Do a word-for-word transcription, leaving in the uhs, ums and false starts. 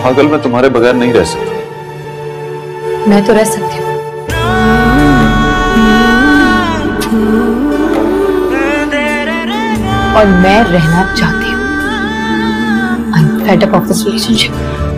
पागल, मैं तुम्हारे बगैर नहीं रह सकता। मैं तो रह सकती हूँ, और मैं रहना चाहती हूँ। I'm fed up of this relationship.